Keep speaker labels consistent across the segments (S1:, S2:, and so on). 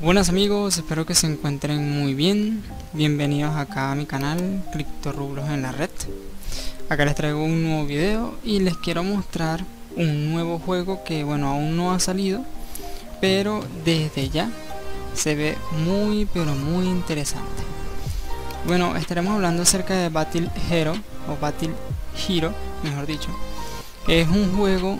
S1: Buenas amigos, espero que se encuentren muy bien. Bienvenidos acá a mi canal Criptorublos en la red. Acá les traigo un nuevo video y les quiero mostrar un nuevo juego que bueno, aún no ha salido, pero desde ya se ve muy pero muy interesante. Bueno, estaremos hablando acerca de Battle Hero o Battle Hero, mejor dicho. Es un juego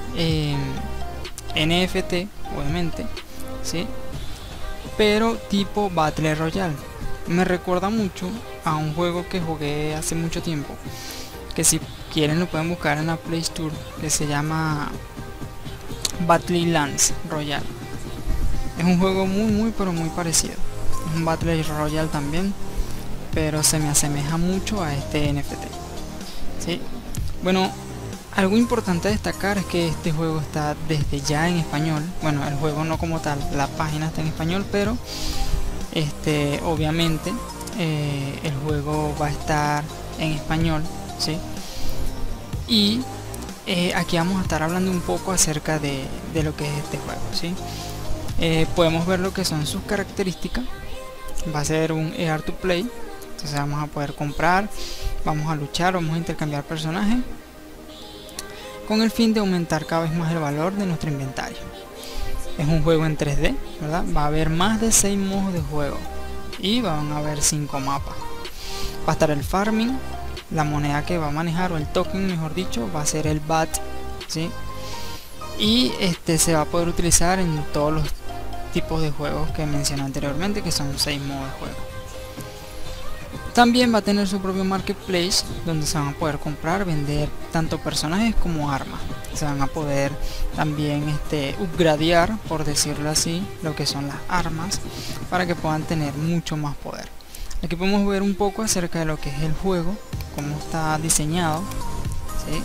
S1: NFT, obviamente, ¿sí? Pero tipo Battle Royale. Me recuerda mucho a un juego que jugué hace mucho tiempo, que si quieren lo pueden buscar en la Play Store, que se llama Battlelands Royale. Es un juego muy pero muy parecido. Es un Battle Royale también, pero se me asemeja mucho a este NFT, ¿sí? Bueno, algo importante a destacar es que este juego está desde ya en español. Bueno, el juego no como tal, la página está en español, pero obviamente el juego va a estar en español, ¿sí? Y aquí vamos a estar hablando un poco acerca de lo que es este juego, ¿sí? Podemos ver lo que son sus características. Va a ser un ER to play, entonces vamos a poder comprar, vamos a luchar, vamos a intercambiar personajes con el fin de aumentar cada vez más el valor de nuestro inventario. Es un juego en 3D, ¿verdad? Va a haber más de 6 modos de juego y van a haber 5 mapas. Va a estar el farming, la moneda que va a manejar, o el token mejor dicho, va a ser el BAT, ¿sí? Y se va a poder utilizar en todos los tipos de juegos que mencioné anteriormente, que son 6 modos de juego. También va a tener su propio marketplace, donde se van a poder comprar, vender tanto personajes como armas. Se van a poder también upgradear, por decirlo así, lo que son las armas, para que puedan tener mucho más poder. Aquí podemos ver un poco acerca de lo que es el juego, cómo está diseñado, ¿sí?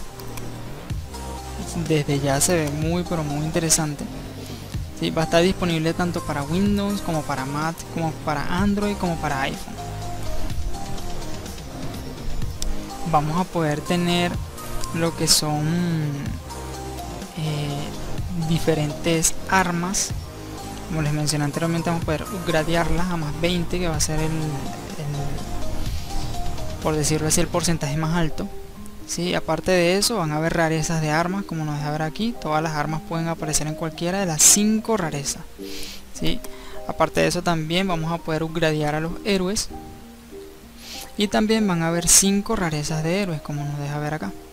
S1: Desde ya se ve muy pero muy interesante, ¿sí? Va a estar disponible tanto para Windows como para Mac, como para Android, como para iPhone. Vamos a poder tener lo que son diferentes armas. Como les mencioné anteriormente, vamos a poder upgradearlas a más 20, que va a ser por decirlo así, el porcentaje más alto, ¿sí? Aparte de eso, van a haber rarezas de armas, como nos deja ver aquí. Todas las armas pueden aparecer en cualquiera de las 5 rarezas, ¿sí? Aparte de eso, también vamos a poder upgradear a los héroes. Y también van a haber 5 rarezas de héroes, como nos deja ver acá.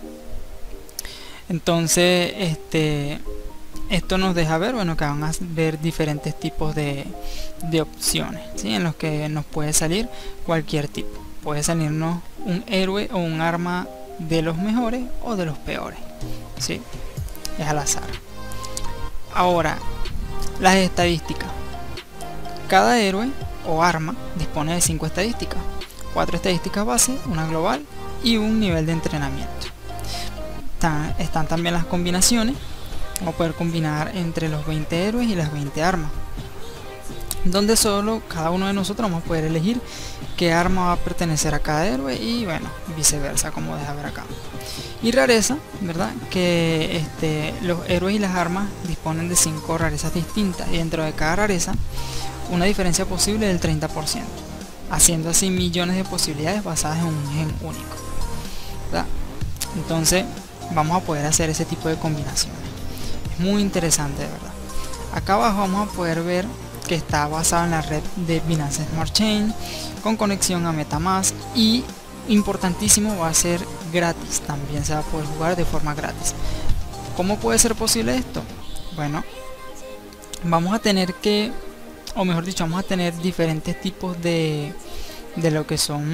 S1: Entonces esto nos deja ver, bueno, que van a ver diferentes tipos de opciones, ¿sí? En los que nos puede salir cualquier tipo. Puede salirnos un héroe o un arma de los mejores o de los peores, ¿sí? Es al azar. Ahora, las estadísticas. Cada héroe o arma dispone de 5 estadísticas. 4 estadísticas base, una global y un nivel de entrenamiento. Están también las combinaciones. Vamos a poder combinar entre los 20 héroes y las 20 armas, donde solo cada uno de nosotros vamos a poder elegir qué arma va a pertenecer a cada héroe, y bueno, viceversa, como deja ver acá. Y rareza, ¿verdad? Que los héroes y las armas disponen de 5 rarezas distintas, y dentro de cada rareza una diferencia posible del 30%, haciendo así millones de posibilidades basadas en un gen único, ¿verdad? Entonces vamos a poder hacer ese tipo de combinaciones. Es muy interesante, de verdad. Acá abajo vamos a poder ver que está basado en la red de Binance Smart Chain, con conexión a MetaMask, y importantísimo, va a ser gratis. También se va a poder jugar de forma gratis. ¿Cómo puede ser posible esto? Bueno, vamos a tener que, o mejor dicho, vamos a tener diferentes tipos de lo que son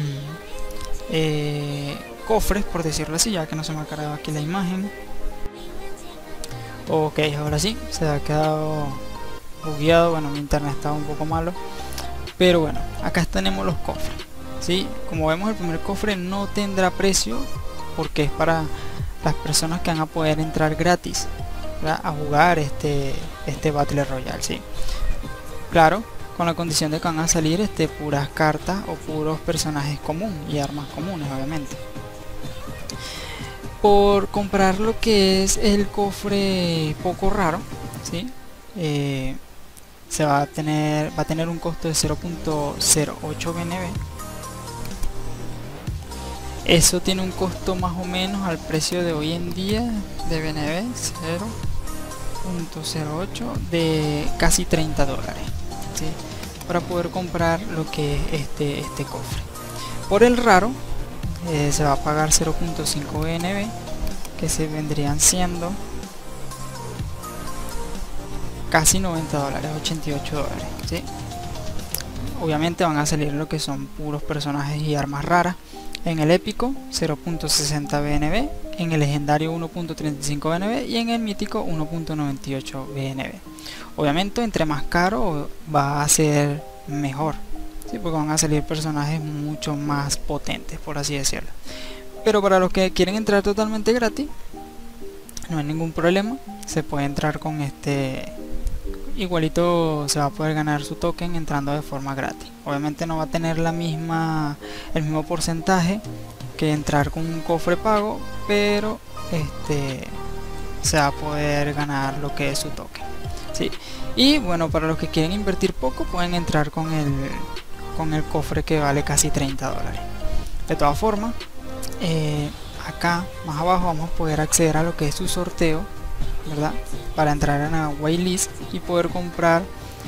S1: cofres, por decirlo así, ya que no se me ha cargado aquí la imagen. Ok, ahora sí, se ha quedado bugueado. Bueno, mi internet estaba un poco malo, pero bueno, acá tenemos los cofres, ¿sí? Como vemos, el primer cofre no tendrá precio, porque es para las personas que van a poder entrar gratis, ¿verdad?, a jugar este Battle Royale, ¿sí? Claro, con la condición de que van a salir puras cartas o puros personajes comunes y armas comunes, obviamente. Por comprar lo que es el cofre poco raro, ¿sí? va a tener un costo de 0.08 BNB. Eso tiene un costo más o menos al precio de hoy en día de BNB 0.08 de casi 30 dólares, ¿sí? Para poder comprar lo que es este cofre. Por el raro se va a pagar 0.5 BNB, que se vendrían siendo casi 90 dólares, 88 dólares, ¿sí? Obviamente van a salir lo que son puros personajes y armas raras. En el épico 0.60 BNB, en el legendario 1.35 BNB y en el mítico 1.98 BNB. Obviamente entre más caro va a ser mejor, ¿sí? Porque van a salir personajes mucho más potentes, por así decirlo. Pero para los que quieren entrar totalmente gratis, no hay ningún problema, se puede entrar con igualito, se va a poder ganar su token entrando de forma gratis. Obviamente no va a tener el mismo porcentaje que entrar con un cofre pago, pero se va a poder ganar lo que es su token, ¿sí? Y bueno, para los que quieren invertir poco, pueden entrar con el cofre que vale casi 30 dólares. De todas formas, acá más abajo vamos a poder acceder a lo que es su sorteo, ¿verdad? Para entrar en la whitelist y poder comprar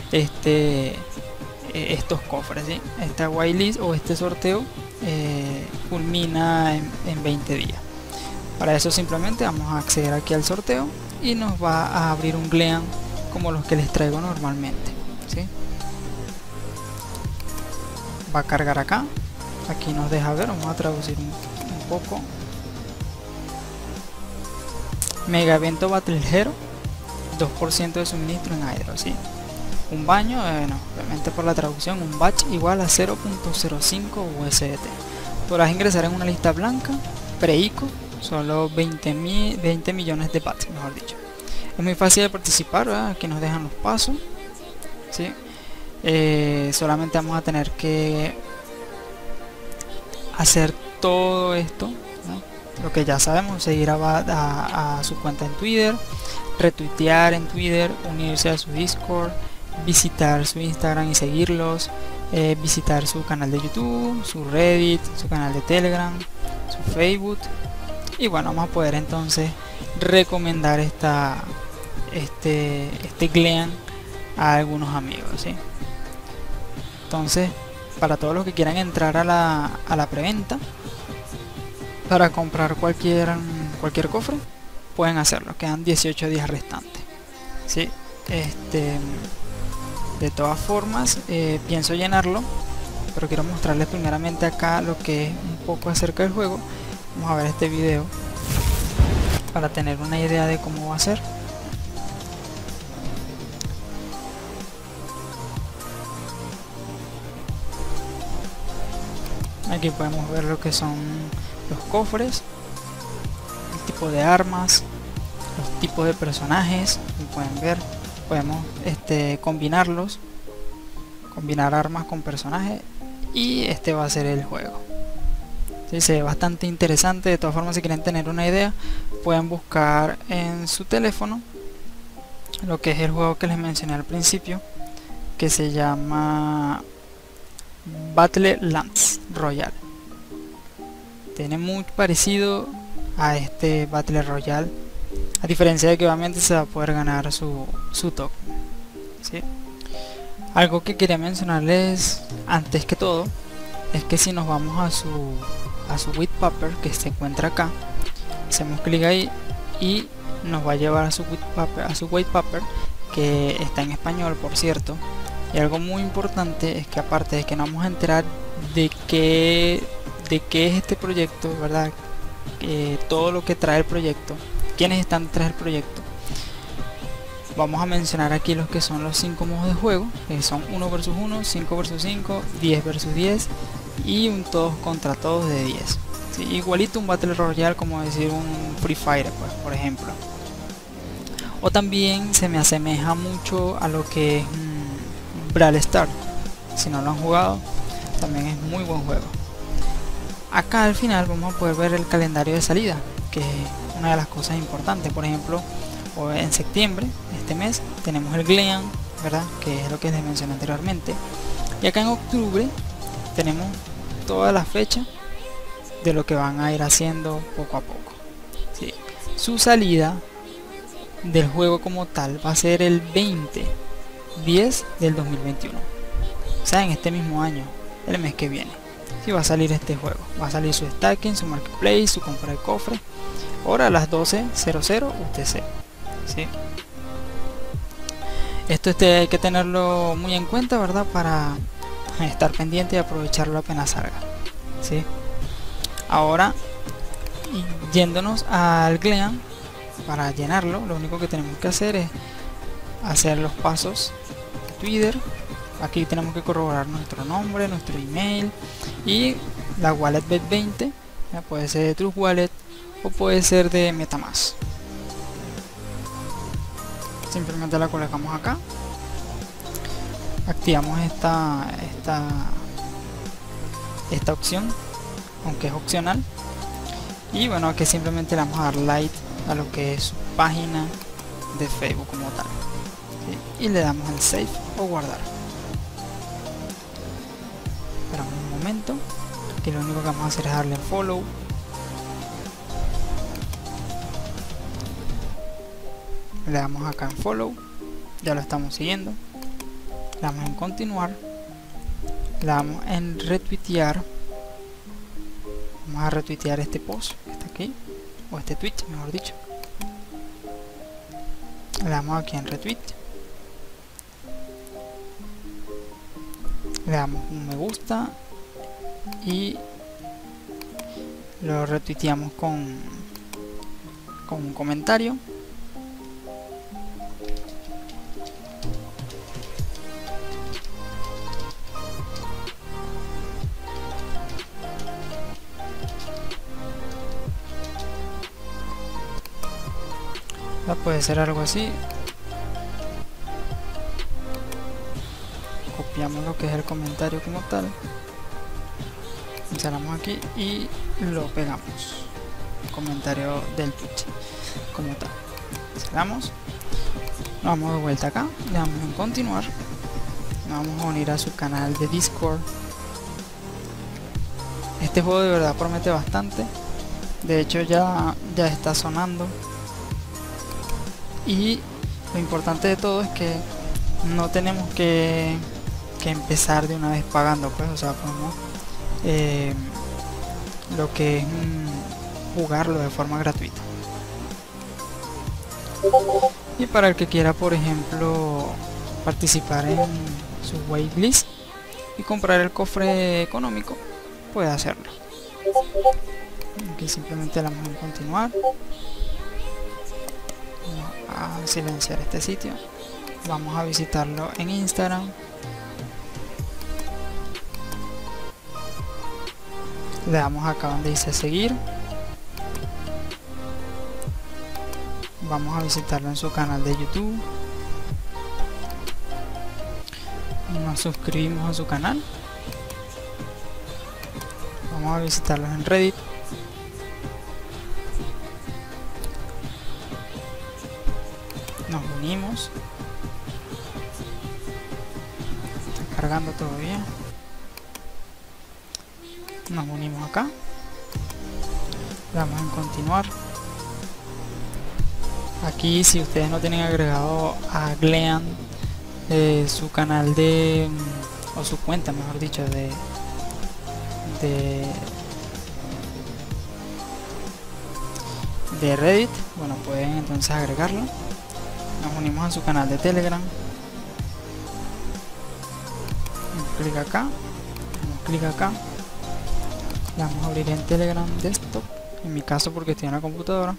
S1: estos cofres, ¿sí? Esta whitelist o este sorteo culmina en 20 días. Para eso simplemente vamos a acceder aquí al sorteo y nos va a abrir un Glean como los que les traigo normalmente, ¿sí? Va a cargar acá, aquí nos deja ver, vamos a traducir un poco. Mega evento Battle Hero, 2% de suministro en Hydro, ¿sí? Un baño, obviamente por la traducción, un batch igual a 0.05 USDT. Podrás ingresar en una lista blanca, pre-ICO, solo 20 millones de batch, mejor dicho. Es muy fácil de participar, ¿verdad? Aquí nos dejan los pasos, ¿sí? Solamente vamos a tener que hacer todo esto, ¿no? Lo que ya sabemos, seguir a su cuenta en Twitter, retuitear en Twitter, unirse a su Discord, visitar su Instagram y seguirlos, visitar su canal de YouTube, su Reddit, su canal de Telegram, su Facebook. Y bueno, vamos a poder entonces recomendar este Glean a algunos amigos, ¿sí? Entonces, para todos los que quieran entrar a la preventa para comprar cualquier cofre, pueden hacerlo. Quedan 18 días restantes, ¿sí? De todas formas, pienso llenarlo, pero quiero mostrarles primeramente acá lo que es un poco acerca del juego. Vamos a ver este video para tener una idea de cómo va a ser. Aquí podemos ver lo que son los cofres, el tipo de armas, los tipos de personajes. Como pueden ver, podemos combinarlos, combinar armas con personajes, y este va a ser el juego. Sí, se ve bastante interesante. De todas formas, si quieren tener una idea, pueden buscar en su teléfono lo que es el juego que les mencioné al principio, que se llama Battlelands Royale. Tiene muy parecido a este Battle Royale, a diferencia de que obviamente se va a poder ganar su token, ¿sí? Algo que quería mencionarles antes que todo es que si nos vamos a su white paper, que se encuentra acá, hacemos clic ahí y nos va a llevar a su white paper, que está en español, por cierto. Y algo muy importante es que, aparte de que nos vamos a enterar de qué es este proyecto, ¿verdad? Todo lo que trae el proyecto, quiénes están detrás del proyecto, vamos a mencionar aquí los que son los 5 modos de juego, que son 1 vs 1, 5 vs 5, 10 vs 10 y un todos contra todos de 10, ¿sí? Igualito un Battle Royale, como decir un Free Fire, pues, por ejemplo. O también se me asemeja mucho a lo que es Brawl Stars. Si no lo han jugado, también es muy buen juego. Acá al final vamos a poder ver el calendario de salida, que es una de las cosas importantes. Por ejemplo, en septiembre, este mes, tenemos el Glean, ¿verdad? Que es lo que les mencioné anteriormente. Y acá en octubre tenemos toda la fecha de lo que van a ir haciendo poco a poco, ¿sí? Su salida del juego como tal va a ser el 20/10 del 2021, o sea, en este mismo año, el mes que viene. Sí, va a salir este juego, va a salir su stacking, su marketplace, su compra de cofre, ahora a las 12:00 UTC, ¿sí? Esto hay que tenerlo muy en cuenta, ¿verdad? Para estar pendiente y aprovecharlo apenas salga, ¿sí? Ahora, yéndonos al Gleam, para llenarlo, lo único que tenemos que hacer es hacer los pasos de Twitter. Aquí tenemos que corroborar nuestro nombre, nuestro email y la wallet BET20, ya puede ser de Trust Wallet o puede ser de MetaMask. Simplemente la colocamos acá, activamos esta opción, aunque es opcional, y bueno, aquí simplemente le vamos a dar like a lo que es su página de Facebook como tal, ¿sí? Y le damos en save o guardar. Esperamos un momento, que lo único que vamos a hacer es darle en follow. Le damos acá en follow, ya lo estamos siguiendo. Le damos en continuar, le damos en retuitear. Vamos a retuitear este post que está aquí, o este tweet mejor dicho. Le damos aquí en retweet, le damos un me gusta y lo retuiteamos con un comentario. Puede ser algo así. Copiamos lo que es el comentario como tal, instalamos aquí y lo pegamos. Comentario del tweet como tal. Cerramos, nos vamos de vuelta acá, le damos en continuar, nos vamos a unir a su canal de Discord. Este juego de verdad promete bastante, de hecho ya está sonando. Y lo importante de todo es que no tenemos que empezar de una vez pagando, pues, o sea, podemos lo que es jugarlo de forma gratuita. Y para el que quiera, por ejemplo, participar en su waitlist y comprar el cofre económico, puede hacerlo. Aquí simplemente le damos en continuar. A silenciar este sitio, vamos a visitarlo en Instagram, le damos acá donde dice seguir, vamos a visitarlo en su canal de YouTube, nos suscribimos a su canal, vamos a visitarlos en Reddit, nos unimos, está cargando todavía, nos unimos acá, le damos en continuar. Aquí, si ustedes no tienen agregado a Gleam su canal de o su cuenta, mejor dicho, de Reddit, bueno, pueden entonces agregarlo. Nos unimos a su canal de Telegram, clic acá, clic acá, le vamos a abrir en Telegram Desktop, en mi caso porque estoy en la computadora.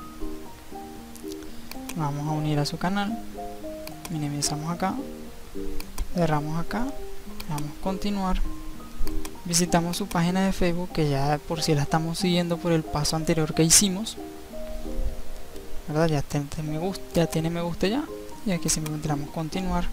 S1: Nos vamos a unir a su canal, minimizamos acá, cerramos acá, le damos continuar, visitamos su página de Facebook, que ya por si la estamos siguiendo por el paso anterior que hicimos, ¿verdad? Ya tiene me gusta ya, y aquí simplemente le damos continuar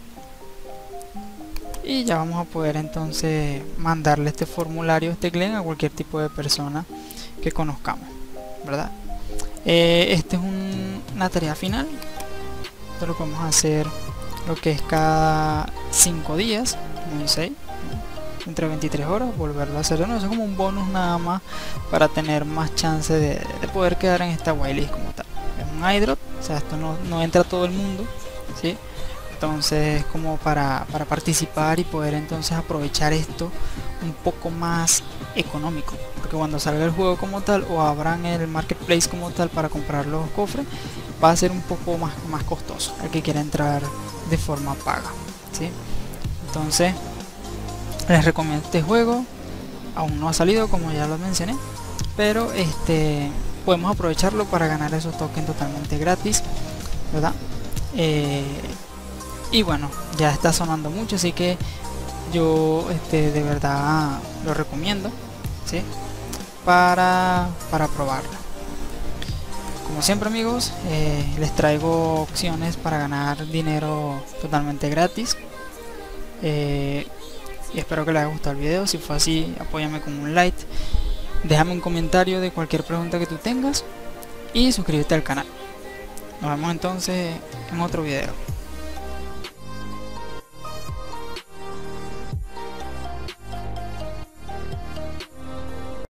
S1: y ya vamos a poder entonces mandarle este formulario, este Gleam, a cualquier tipo de persona que conozcamos, ¿verdad? Este es una tarea final, esto lo podemos hacer lo que es cada 5 días, como dice ahí, entre 23 horas, volverlo a hacer de nuevo. Eso es como un bonus nada más para tener más chance de poder quedar en esta whitelist como tal. Es un iDrop, o sea, esto no entra a todo el mundo, ¿sí? Entonces como para participar y poder entonces aprovechar esto un poco más económico, porque cuando salga el juego como tal o abran el marketplace como tal para comprar los cofres, va a ser un poco más costoso el que quiera entrar de forma paga, ¿sí? Entonces les recomiendo este juego. Aún no ha salido, como ya lo mencioné, pero podemos aprovecharlo para ganar esos tokens totalmente gratis, ¿verdad? Y bueno, ya está sonando mucho, así que yo de verdad lo recomiendo, ¿sí? Para probarlo. Como siempre, amigos, les traigo opciones para ganar dinero totalmente gratis. Y espero que les haya gustado el video. Si fue así, apóyame con un like, déjame un comentario de cualquier pregunta que tú tengas y suscríbete al canal. Nos vemos entonces en otro video.